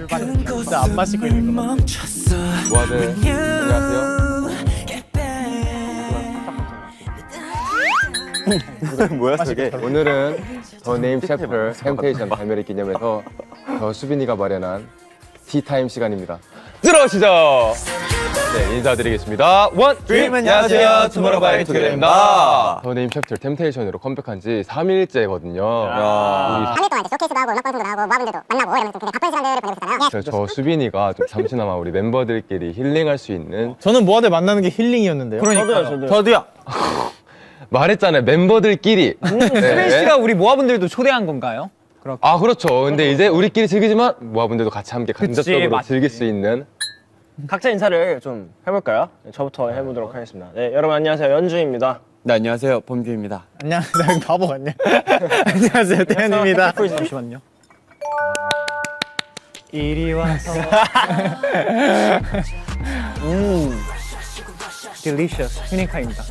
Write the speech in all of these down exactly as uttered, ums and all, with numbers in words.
진짜 안 마시고 있는 거. 모아들 안녕하세요. 뭐야 저게? 오늘은 더 네임 챕터 템테이션 발매를 기념해서 저 수빈이가 마련한 티타임 시간입니다. 들어오시죠. 네, 인사드리겠습니다. 원, 드림 안녕하세요. 투모로우바이 투게더입니다. 더 네임 챕터 템테이션으로 컴백한 지 삼 일째거든요. 삼 일 동안 이제 쇼케이스도 하고 음악 방송도 나가고 모아분들도 만나고 이러면서 굉장히 바쁜 시간들을 보내고 있잖아요. 그래서 저 수빈이가 좀 잠시나마 우리 멤버들끼리 힐링할 수 있는 저는 모아들 만나는 게 힐링이었는데요. 저도요, 저도요. 저도요. 말했잖아요. 멤버들끼리. 수빈 씨가 우리 모아분들도 초대한 건가요? 그렇게. 아 그렇죠. 근데 이제 우리끼리 즐기지만 모아분들도 같이 함께 간접적으로 맞지. 즐길 수 있는. 각자 인사를 좀 해볼까요? 네, 저부터 해보도록 하겠습니다. 네, 여러분 안녕하세요. 연주입니다. 네, 안녕하세요. 범규입니다. 안녕하세요. 나 바보 같냐? 안녕하세요. 태현입니다. 잠시만요. 이리 와서. 음, delicious. 휴닝카입니다.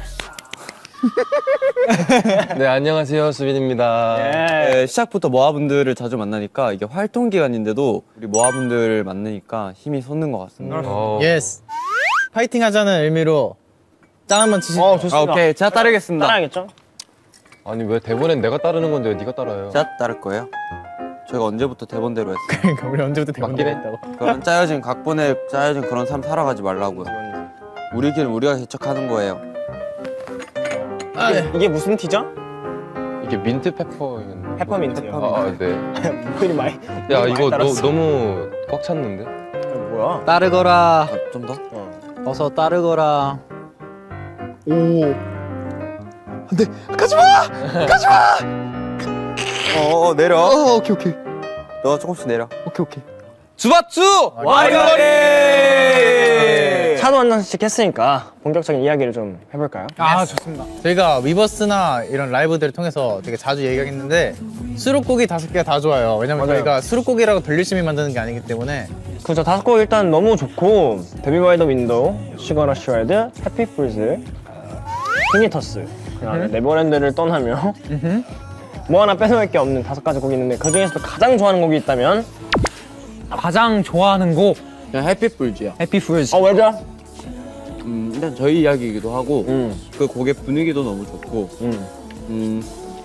네 안녕하세요 수빈입니다. 네, 시작부터 모아분들을 자주 만나니까 이게 활동 기간인데도 우리 모아분들을 만나니까 힘이 솟는 것 같습니다. 어. 예스. 파이팅 하자는 의미로 짠 한번 치시죠. 어, 좋습니다. 아, 오케이. 제가 따르겠습니다. 따라야겠죠? 아니 왜 대본엔 내가 따르는 건데 왜 네가 따라요? 제가 따를 거예요. 저희가 언제부터 대본대로 했어요? 그러니까 우리 언제부터 대본대로 맞긴 해. 했다고. 그런 짜여진 각본에 짜여진 그런 삶 살아가지 말라고요. 우리 길은 우리가 개척하는 거예요. 아, 네. 이게 무슨 티죠? 이게 민트 페퍼. 페퍼민트요. 아 네. 뭐니 많이. 야 많이 이거 너, 따랐어. 너무 꽉 찼는데? 뭐야? 따르거라. 아, 좀 더? 어. 어서 따르거라. 오. 어, 어 내려. 어, 오케이 오케이. 너 조금씩 내려. 오케이 오케이. 주바쭈! 와리가리! 차도 한 잔씩 했으니까 본격적인 이야기를 좀 해볼까요? 아, 좋습니다. 저희가 위버스나 이런 라이브들을 통해서 되게 자주 얘기하겠는데 수록곡이 다섯 개가 다 좋아요. 왜냐면 맞아요. 저희가 수록곡이라고 별 열심히 만드는 게 아니기 때문에. 그죠. 다섯 곡 일단 너무 좋고 데뷔 바이 더 윈도우, 슈거러 슈얼드, 해피 풀즈, 피니터스, 그다음에 네버랜드를 떠나며 뭐 하나 뺏어갈 게 없는 다섯 가지 곡이 있는데 그 중에서도 가장 좋아하는 곡이 있다면 가장 좋아하는 곡 그냥 해피풀즈야. 해피 풀즈. 어 왜죠? 음, 일단 저희 이야기이기도 하고 음. 그 곡의 분위기도 너무 좋고 음. 음,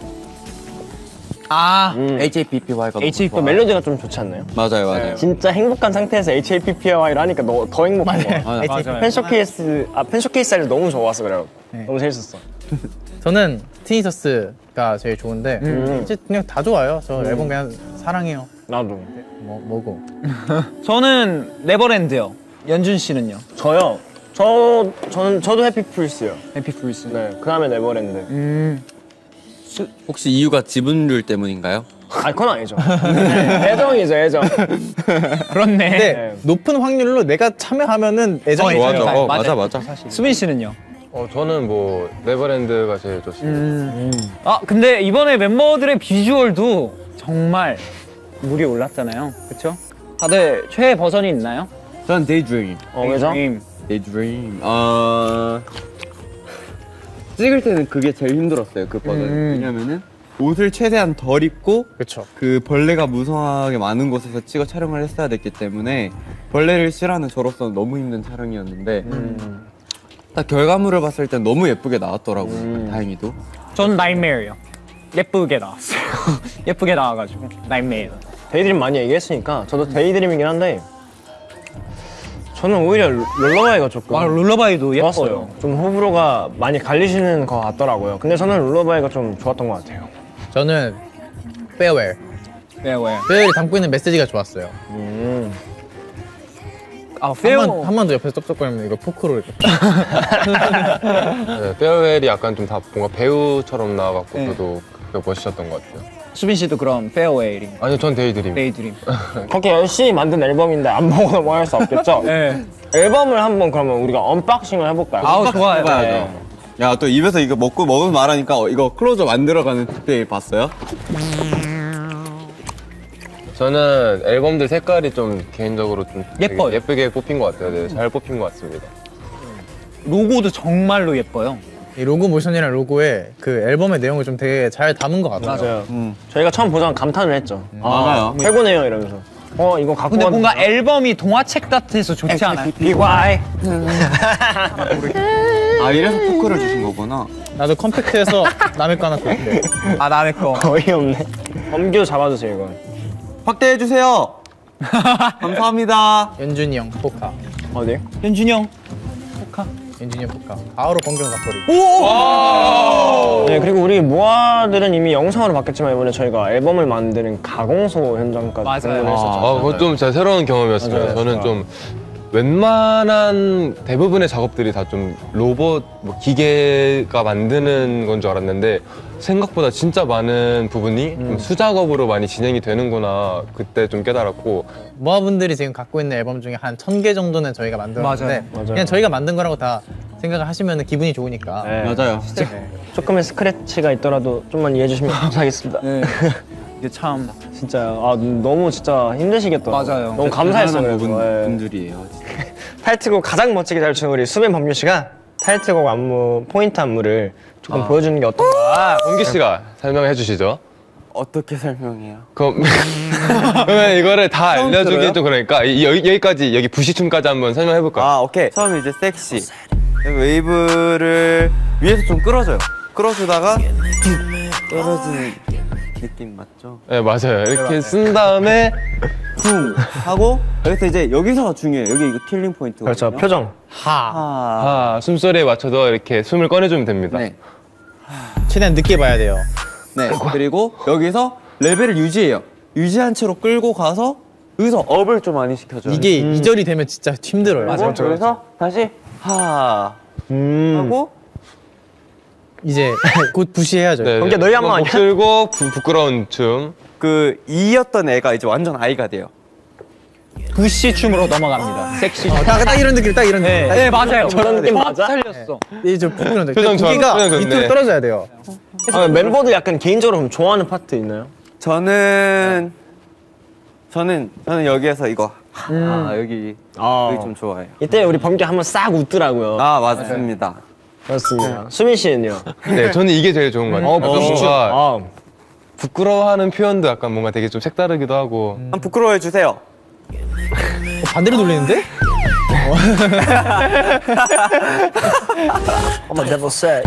아, 음. 에이치에이피피와이가 너무 또 좋아요. 멜로디가 좀 좋잖아요. 맞아요, 맞아요. 진짜 행복한 상태에서 에이치에이피피와이를 하니까 너, 더 행복한 거야. 맞아요. 맞아요. 팬 쇼케이스, 아, 팬 쇼케이스를 너무 좋아서 그래요. 네. 너무 재밌었어. 저는 티니터스가 제일 좋은데 음. 이제 그냥 다 좋아요. 저 앨범 그냥 사랑해요. 나도. 뭐 뭐고. 저는 네버랜드요. 연준 씨는요? 저요. 저, 저는, 저도 해피 풀스요. 해피 풀즈. 네. 그 다음에 네버랜드. 음, 혹시 이유가 지분율 때문인가요? 아, 그건 아니죠. 네, 애정이죠, 애정. 그렇네. 근데 네. 높은 확률로 내가 참여하면은 애정이 어, 있어요. 맞아, 어, 맞아요. 맞아, 맞아. 수빈 씨는요? 어 저는 뭐 네버랜드가 제일 좋습니다. 아, 근데 이번에 멤버들의 비주얼도 정말 물이 올랐잖아요. 그쵸? 다들 최애 버전이 있나요? 전 데이드림. 어, 왜죠? 드림. 데이드림. 어... 찍을 때는 그게 제일 힘들었어요, 그 버전. 음. 왜냐면은 옷을 최대한 덜 입고 그렇죠. 그 벌레가 무성하게 많은 곳에서 찍어 촬영을 했어야 됐기 때문에 벌레를 싫어하는 저로서는 너무 힘든 촬영이었는데 음. 딱 결과물을 봤을 땐 너무 예쁘게 나왔더라고요. 음. 다행히도. 전 나이메어요. 예쁘게 나왔어요. 예쁘게 나와가지고 나이메어. 데이드림 많이 얘기했으니까 저도 데이드림이긴 한데 저는 오히려 룰러바이가 조금 아, 룰러바이도 예뻐요. 좋았어요. 좀 호불호가 많이 갈리시는 것 같더라고요. 근데 저는 룰러바이가 좀 좋았던 것 같아요. 저는 페어웰. 네, 왜? 페어웰이 담고 있는 메시지가 좋았어요. 음. 아, 페어. 한 번 더 옆에서 쩝쩝거리면 이거 포크로 이렇게. 네, 페어웰이 약간 좀 다 뭔가 배우처럼 나와갖고 네. 저도 그게 멋있었던 것 같아요. 수빈 씨도 그럼 페어웨이링. 아니요 전 데이드림. 데이드림. 그렇게 열심히 만든 앨범인데 안 보고 넘어갈 수 없겠죠? 네. 앨범을 한번 그러면 우리가 언박싱을 해볼까요? 아우, 좋아요. 해봐야죠. 네. 야, 또 입에서 이거 먹고 먹으면 말하니까 어, 이거 클로즈업 안 들어가는 디테일 봤어요? 저는 앨범들 색깔이 좀 개인적으로 좀 되게 예뻐요. 예쁘게 뽑힌 것 같아요. 네, 잘 뽑힌 것 같습니다. 로고도 정말로 예뻐요. 이 로고 모션이랑 로고에 그 앨범의 내용을 좀 되게 잘 담은 것 같아요. 맞아요. 저희가 처음 보자마자 감탄을 했죠. 맞아요. 최고네요 이러면서. 어 이거 갖고 근데 뭔가 왔는데. 앨범이 동화책 같아서 좋지 않아요? 비와이. 아 이래서 포크를 주신 거구나. 나도 컴팩트해서 남의 거 하나 볼게. 아 남의 거. 어이없네. 엄규 잡아주세요 이거. 확대해 주세요. 감사합니다. 연준이 형 포카. 어디? 현준이 형. 연준이 형 포카. 바로 번경 각거리. 네 그리고 우리 모아들은 이미 영상으로 봤겠지만 이번에 저희가 앨범을 만드는 가공소 현장까지 맞아요. 공연했었죠. 아, 그건 좀 진짜 새로운 경험이었습니다. 맞아요, 저는 진짜. 좀 웬만한 대부분의 작업들이 다 좀 로봇, 뭐 기계가 만드는 건 줄 알았는데 생각보다 진짜 많은 부분이 좀 수작업으로 많이 진행이 되는구나 그때 좀 깨달았고 모아분들이 지금 갖고 있는 앨범 중에 한 천 개 정도는 저희가 만들었는데 맞아요. 맞아요. 그냥 저희가 만든 거라고 다 생각을 하시면 기분이 좋으니까. 네. 맞아요. 조금의 스크래치가 있더라도 좀만 이해해 주시면 감사하겠습니다. 네. 이게 참. 진짜 아 너무 진짜 힘드시겠다. 맞아요. 너무 감사했어요. 대단한 그래서. 분, 예. 분들이에요. 타이틀곡 가장 멋지게 잘 추는 우리 수빈 범규 씨가 타이틀곡 안무 포인트 안무를 조금 보여주는 게 어떤가? 홍기 씨가 설명해 주시죠. 어떻게 설명해요? 그럼 그러면 이거를 다 알려주기 들어요? 좀 그러니까 이- 여기, 여기까지 여기 부시춤까지 한번 설명해 볼까요? 아 오케이. 처음에 이제 섹시. 웨이브를 위에서 좀 끌어줘요. 끌어주다가 툭 떨어지는 느낌 맞죠? 네 맞아요. 이렇게 쓴 다음에 쿵 하고 여기서 이제 여기서 중요해요. 여기 이거 킬링 포인트거든요. 그렇죠. 표정. 하. 하. 아, 숨소리에 맞춰서 이렇게 숨을 꺼내주면 됩니다. 네. 최대한 늦게 봐야 돼요. 네. 그리고 여기서 레벨을 유지해요. 유지한 채로 끌고 가서 여기서 업을 좀 많이 시켜줘요. 이게 이 절이 되면 진짜 힘들어요. 그리고 그래서 다시 하 음. 하고 이제 곧 부시해야죠. 네, 그럼 이제 너희 한번 목 들고 부, 부끄러운 춤. 그 이였던 애가 이제 완전 아이가 돼요. 부시 춤으로 넘어갑니다. 섹시. 어, 딱, 딱 이런 느낌, 딱 이런 느낌. 네, 딱 네 맞아요. 저런 느낌 정확 맞아? 살렸어. 이제 부끄러운 느낌. 표정 좋아, 고기가 표정 좋네. 밑으로 떨어져야 돼요. 아, 멤버들 약간 개인적으로 그럼 좋아하는 파트 있나요? 저는 저는 저는 여기에서 이거 아 여기 아. 여기 좀 좋아해요. 이때 우리 범규 한번 싹 웃더라고요. 아 맞습니다. 그렇습니다. 수민 씨는요? 네, 저는 이게 제일 좋은 것 같아요. 어, 약간 부시춤. 뭔가 아, 부끄러워하는 표현도 약간 뭔가 되게 좀 색다르기도 하고. 한번 부끄러워해 주세요. 어, 반대로 돌리는데? I'm a devil say.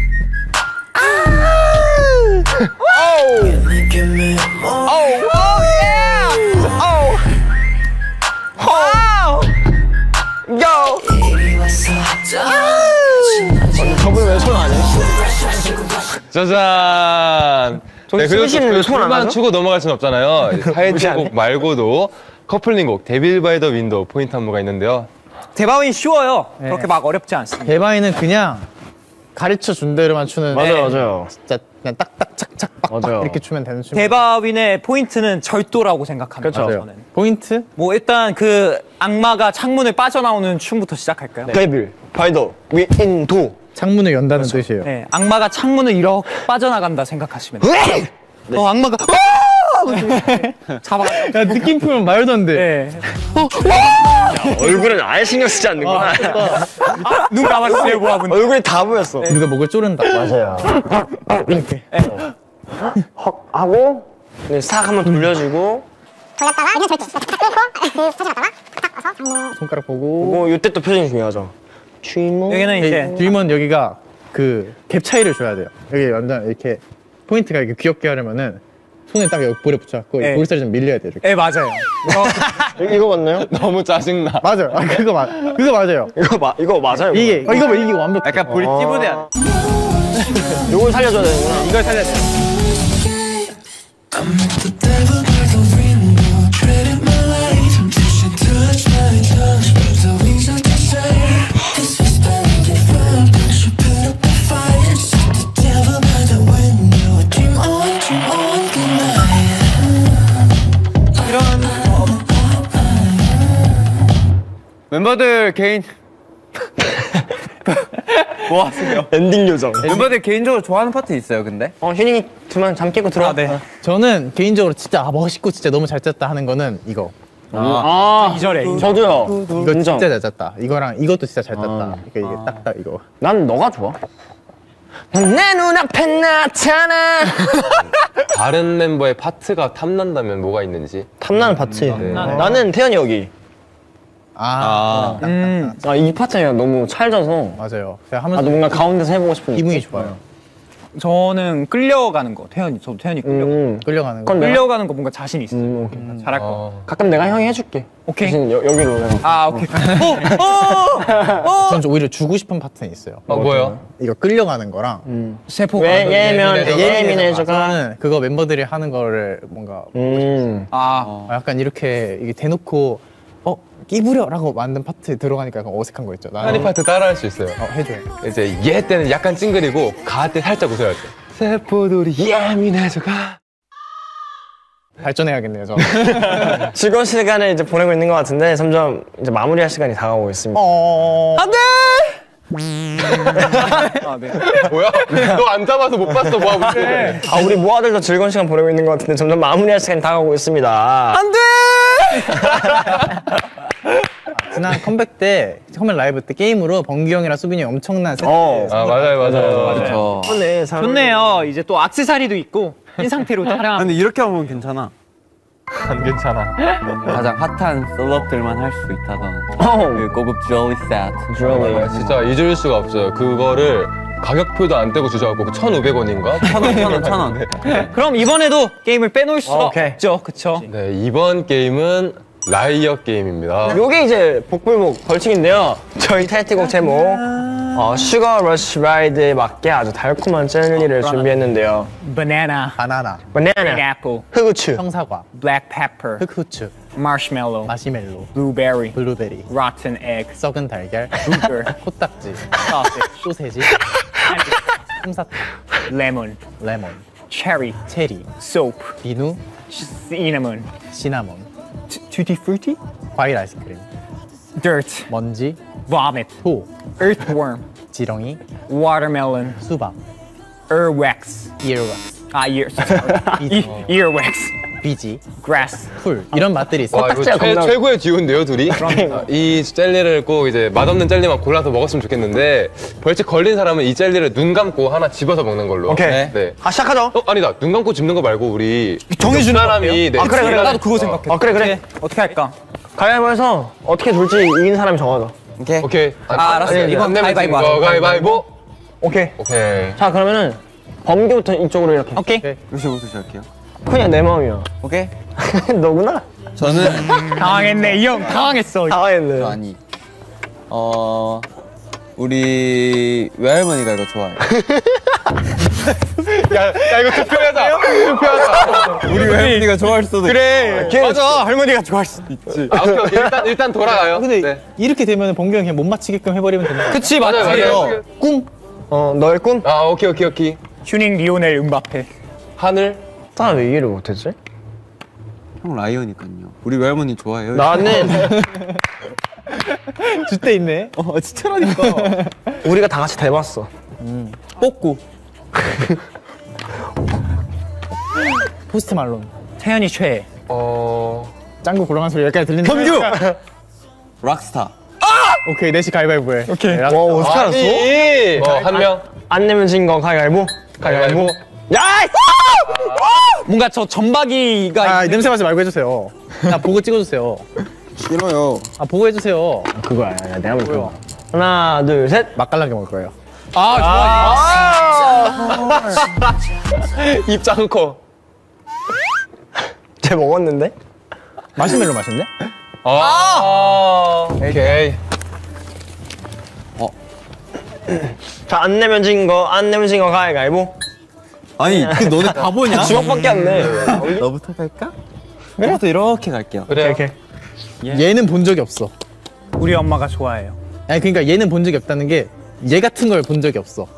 저분 왜 손 안 해? 짜잔. 네, 그리고 수빈 씨는 또 손안 둘만 하죠? 추고 넘어갈 순 없잖아요. 무시 안 해? 타이틀곡 말고도 커플링곡 데빌 바이 더 윈도우 포인트 안무가 있는데요. 대바윈 쉬워요. 그렇게 막 어렵지 않습니다. 대바이는 그냥 가르쳐 준 대로만 추는. 맞아요, 맞아요. 진짜 그냥 딱딱 착착 빡빡 맞아요. 이렇게 추면 되는 춤. 대바윈의 포인트는 절도라고 생각합니다. 그렇죠. 저는. 포인트? 뭐 일단 그 악마가 창문을 빠져나오는 춤부터 시작할까요? 네. 데빌, 바이더, 윈도. 창문을 연다는 뜻이에요. 네, 악마가 창문을 이렇게 빠져나간다 생각하시면 돼요. 어, 악마가 잡아. 야, 느낌 풀면 말도 안 돼. 네. 얼굴은 아예 신경 쓰지 않는구나. 눈 감았어요, 모아분. 얼굴이 다 보였어. 누가 목을 쪼른다. 맞아요. 이렇게. 헉 하고 네, 싹 한번 돌려주고 돌렸다가 그냥 절대 딱 끌고 그 사진 갖다가 탁탁 와서 장모 손가락 보고. 그리고 이때 또 표정이 중요하죠. 취모. 여기는 이제 뒷문 여기가 그 갭 차이를 줘야 돼요. 여기 완전 이렇게 포인트가 이렇게 귀엽게 하려면은 손에 딱 여기 볼에 붙여갖고 네. 이 볼살이 좀 밀려야 돼요. 이렇게. 네, 맞아요. 이거, 이거 맞나요? 너무 짜증나. 맞아요. 아, 그거 맞, 그거 맞아요. 이거 마, 이거 맞아요. 이거. 이게 어, 이거 봐, 이게 완벽. 약간 볼이 찌부대. 이걸 살려줘야 되는구나. 이걸 살려야 돼요. 멤버들 개인 뭐 하세요? 엔딩 요정. 멤버들 개인적으로 좋아하는 파트 있어요, 근데? 어 휴닝이 두만 잠 깨고 들어와. 아, 네. 저는 개인적으로 진짜 아, 멋있고 진짜 너무 잘 짰다 하는 거는 이거. 아, 이 절에. 이 절. 저도요. 이거 인정. 진짜 잘 짰다. 이거랑 이것도 진짜 잘 짰다. 아. 그러니까 이게 딱딱 이거. 난 너가 좋아. 내 눈앞에 나타나. 다른 멤버의 파트가 탐난다면 뭐가 있는지. 탐나는 파트. 네. 나는 태연이 여기. 아, 음. 아, 이 파트가 너무 찰져서. 맞아요. 제가 하면서 나도 뭔가 가운데서 해보고 싶은 기분이 좋아요. 저는 끌려가는 거. 태연이 저도 태연이 끌려. 음. 끌려가는 거. 그건 내가 끌려가는 거 뭔가 자신 있어. 음, 오케이. 잘할 거. 어. 가끔 내가 형이 해줄게. 오케이. 대신 여, 여기로 해서. 아 오케이. 어, 전 오히려 주고 싶은 파트는 있어요. 어, 뭐요? 이거 끌려가는 거랑 음. 세포. 왜 예면 예민해져가? 예민해져가. 저는 그거 멤버들이 하는 거를 뭔가 음. 아 어, 약간 이렇게 이게 대놓고 어 끼부려라고 만든 파트 들어가니까 약간 어색한 거 있죠. 나는 한이 파트 따라할 수 있어요. 어, 해줘요. 이제 얘 때는 약간 찡그리고 가 때 살짝 웃어야 돼. 세포들이 예민해져가. 발전해야겠네요, 저. 즐거운 시간을 이제 보내고 있는 것 같은데 점점 이제 마무리할 시간이 다가오고 있습니다. 어... 안돼. 뭐야? 너 안 잡아서 못 봤어, 뭐하고 있어. 아 우리 모아들도 즐거운 시간 보내고 있는 것 같은데 점점 마무리할 시간이 다가오고 있습니다. 안돼. 지난 컴백 때 처음에 라이브 때 게임으로 범규 형이랑 수빈이 형 엄청난 세트. 어. 아, 맞아요, 맞아요. 그렇죠. 좋네. 잘 좋네요. 이제 또 액세서리도 있고 인 상태로 촬영. 근데 이렇게 하면 괜찮아. 안 괜찮아. 가장 핫한 셀럽들만 할 수 있다던 어울려. 그 고급 주얼리 세트. 주얼리. 진짜 잊을 수가 없어요. 그거를 가격표도 안 떼고 주셔갖고 천오백 원인가? 천 원, 천 원, 천 원. 그럼 이번에도 게임을 빼놓을 수가 오케이. 없죠, 그쵸? 네, 이번 게임은 라이엇 게임입니다. 요게 이제 복불복 벌칙인데요. 저희 타이틀곡 제목 어, 슈거 러쉬 라이드에 맞게 아주 달콤한 젤리를 준비했는데요. 바나나, 바나나, 바나나, 애플, 흑우추, 청사과, 블랙 페퍼, 흑후추, 마시멜로, 마시멜로, 블루베리, 블루베리, rotten egg, 썩은 달걀, 루거, 코딱지, sausage, 소세지, 솜사탕, lemon, 레몬, cherry, 체리, soap, 비누, cinnamon, 시나몬, t- tutti frutti, 과일 아이스크림, dirt, 먼지, vomit, 소, earthworm, 지렁이, watermelon, 수박, earwax, 이어왁스, 아 ear, sorry, E- earwax, 비지, grass. 풀 이런 맛들이 있어요. 와, 이거 코딱지가 최, 겁나- 최고의 듀오인데요, 둘이? 아, 이 젤리를 꼭 이제 맛없는 젤리만 골라서 먹었으면 좋겠는데 벌칙 걸린 사람은 이 젤리를 눈 감고 하나 집어서 먹는 걸로. 오케이. 네. 아 시작하죠. 어, 아니다. 눈 감고 집는 거 말고 우리 정해주는 사람이 네, 아 그래 그래 지금- 나도 그거 어, 생각해. 아 그래 그래. 어떻게 할까? 가위바위보해서 어떻게 둘지 이긴 사람이 정하자. 오케이. 오케이. 아, 알았어요. 네, 이번 안 내면 가위바위보 진 거, 하자. 가위바위보. 오케이. 오케이. 자 그러면은 범규부터 이쪽으로 이렇게. 오케이. 루시부터 시작할게요. 그냥 내 마음이야. 오케이. 너구나. 저는 당황했네, 이 형. 당황했어. 당황했네. 아니. 어 우리 외할머니가 이거 좋아해요. 야, 야, 이거 투표하자. 투표하자. 우리 외할머니가 좋아할 수도 그래. 맞아. 할머니가 좋아할 수도 있지. 아, 오케이, 오케이. 일단, 일단 돌아가요. 근데 네. 이렇게 되면 봉규 형 그냥 못 맞히게끔 해버리면 된다. 그치, 맞지? 맞아요, 맞아요. 꿈, 어 너의 꿈? 아, 오케이, 오케이, 오케이. 휴닝 리오넬 음바페. 하늘. 나왜 이해를 못했지? 형 라이언이니까요. 우리 외할머니 좋아해요. 나는 주대 있네. 어 진짜라니까. 우리가 다 같이 대봤어. 뽀꾸, 포스트 말론, 태연이 최애. 어. 짱구 고랑한 소리 여기까지 들리는 범규. 락스타. 오케이, 넷이 가위바위보해. 오케이. 와 어떻게 알았어? 아니. 어, 한 명. 안 내면 진 거 가위바위보. 가위바위보. 야! 뭔가 저 전박이가 아, 냄새 맡지 말고 해주세요. 나 보고 찍어주세요. 싫어요. 아, 보고 해주세요. 그거야. 내가 볼 거야. 하나, 둘, 셋. 맛깔나게 먹을 거예요. 아, 입 짱커. 쟤 먹었는데? 마시멜로 마셨네? 아. 오케이. 자, 안 내면 진 거, 안 내면 진 거 가위바위보. 아니 그 너네 바보냐? 주먹밖에 안 내. 너부터 갈까? 너부터 이렇게 갈게요. 그래요. 오케이. 얘는 본 적이 없어. 우리 엄마가 좋아해요. 아니, 그러니까 얘는 본 적이 없다는 게 얘 같은 걸 본 적이 없어.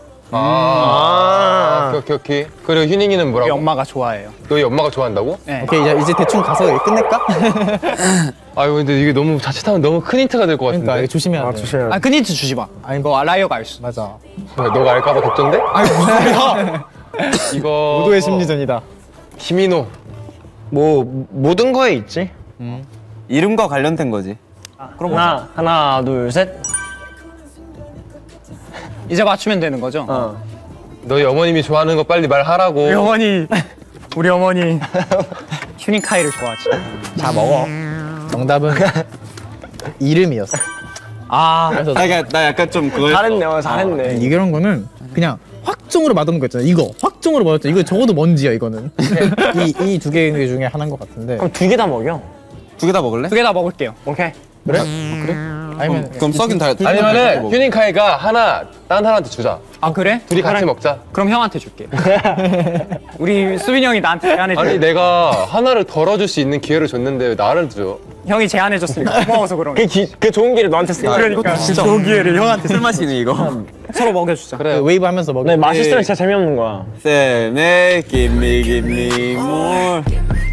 아. 오케이, 오케이, 오케이. 그리고 휴닝이는 우리 뭐라고? 엄마가 좋아해요. 너희 엄마가 좋아한다고? 네. 오케이, 이제, 이제 대충 가서 끝낼까? 아유, 근데 이게 너무 자칫하면 너무 큰 힌트가 될 것 같은데. 그러니까 이거 조심해야 돼. 조심해. 아, 그 힌트 주지 마. 아니, 이거 라이어가 알 수. 맞아. 왜, 너가 알까봐 걱정돼? 아니, 무슨 소리야? 이거. 모두의 심리전이다. 키미노. 뭐 모든 거에 있지. 이름과 관련된 거지. 그럼 하나, 하나, 둘, 셋. 이제 맞추면 되는 거죠? 어. 너희 어머님이 좋아하는 거 빨리 말하라고. 우리 어머니, 우리 어머니 휴닝카이를 좋아하지. 자 먹어. 정답은 이름이었어. 아, 그래서 아, 그러니까 나 약간 좀 그걸 잘했네, 어, 잘했네. 이런 거는 그냥 확정으로 맞은 거 있잖아. 이거 확정으로 맞았잖아. 이거 적어도 먼지야 이거는. 이 이 두 개 중에 하나인 것 같은데. 그럼 두 개 다 먹여. 두 개 다 먹을래? 두 개 다 먹을게요. 오케이. 아니면 그럼 썩인 달 아니면은 휴닝카이가 하나 딴 사람한테 주자. 아 그래? 둘이 같이 먹자. 그럼 형한테 줄게. 우리 수빈이 형이 나한테 제안해줘. 아니 내가 하나를 덜어줄 수 있는 기회를 줬는데 왜 나를 줘? 형이 제안해줬으니까 고마워서 그런 그, 거. 기, 그 좋은 기를 너한테 쓰 그러니까 좋은 기회를 형한테 술 마시네 이거. 서로 먹여주자. 그래. 그 웨이브 하면서 먹. 네, 맛있으면 진짜 재미없는 거야. 쌤네 김미 김미 물.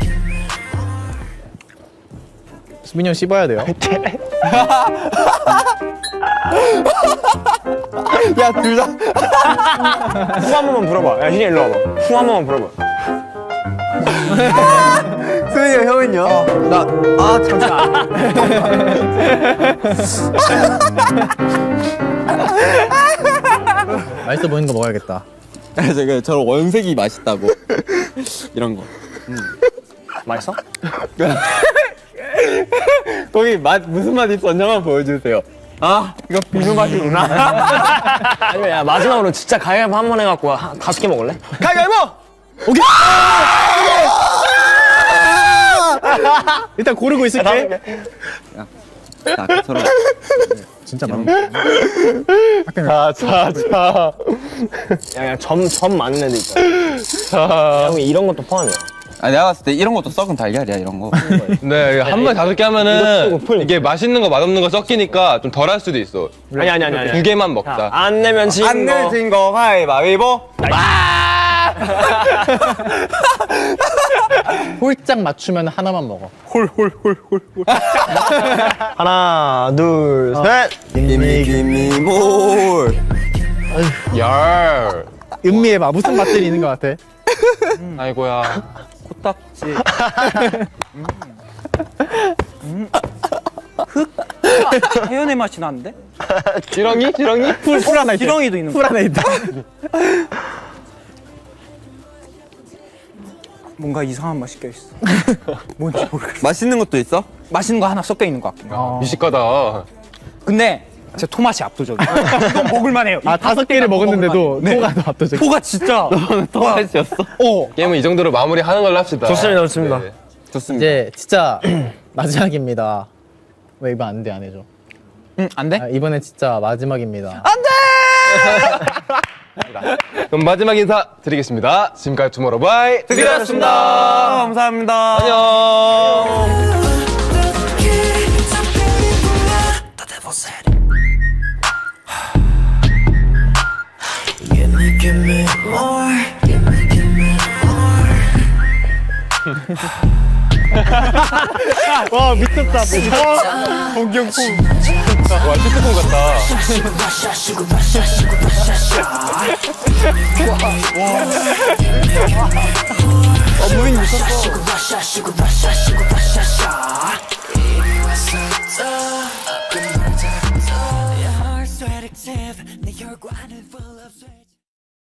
수빈이 형 씹어야 돼요. 야 둘 다. 후 한 번만 불어봐. 야, 희진이 일로 와봐. 후 한 번만 불어봐. 수빈이 형 형은요? 아 잠시만. 맛있어 보이는 거 먹어야겠다. 제가 저런 원색이 맛있다고. 이런 거. 맛있어? 거기 맛 무슨 맛 있었는지 한번 보여주세요. 아 이거 비누 맛이구나. 아니면 야, 마지막으로 진짜 가위바위보 한 번 해갖고 한 다섯 개 먹을래? 가위바위보. 일단 고르고 있을게. 자 저런. 진짜 많. 자, 자, 자. 야, 야, 점, 점 많은 애들 있잖아. 형이 이런 것도 포함이야. 아 내가 봤을 때 이런 것도 썩은 달걀이야 이런 거. 네, 한 번에 다섯 개 이거 하면은 풀. 이게 맛있는 거 맛없는 거 섞이니까 좀 덜 할 수도 있어. 아니, 아니, 아니, 아니. 두 개만 먹자. 안 내면 진 거. 안 내진 거 가위바위보. 홀짝 맞추면 하나만 먹어. 하나, 둘, 셋. 김미 김미 물. 열. 음미의 맛 무슨 맛들이 있는 것 같아? 아이고야. 코딱지. 혜연의 맛이 나는데? 지렁이? 지렁이? 풀, 풀 하나 있다. 지렁이도 있는 풀 하나 있다. 뭔가 이상한 맛이 껴있어. 뭔지 모르겠어. 맛있는 것도 있어? 맛있는 거 하나 섞여 있는 것 같긴 해. 미식가다. 근데 제 토맛이 압도적이야. 이건 먹을만해요. 아 다섯 개를 먹었는데도 토가 더 압도적. 토가 진짜. 토마스였어? 어. 게임은 이 정도로 마무리하는 걸로 합시다. 좋습니다, 좋습니다. 네. 좋습니다. 이제 진짜 마지막입니다. 왜 이번 안 돼 안 해줘? 응, 안 돼? 아, 이번엔 진짜 마지막입니다. 그럼 마지막 인사 드리겠습니다. 지금까지 투모로우바이 드리겠습니다. 감사합니다. 안녕. 와 미쳤다. 공경품. 와, 시트콤 같다. 어 무인 미쳤어.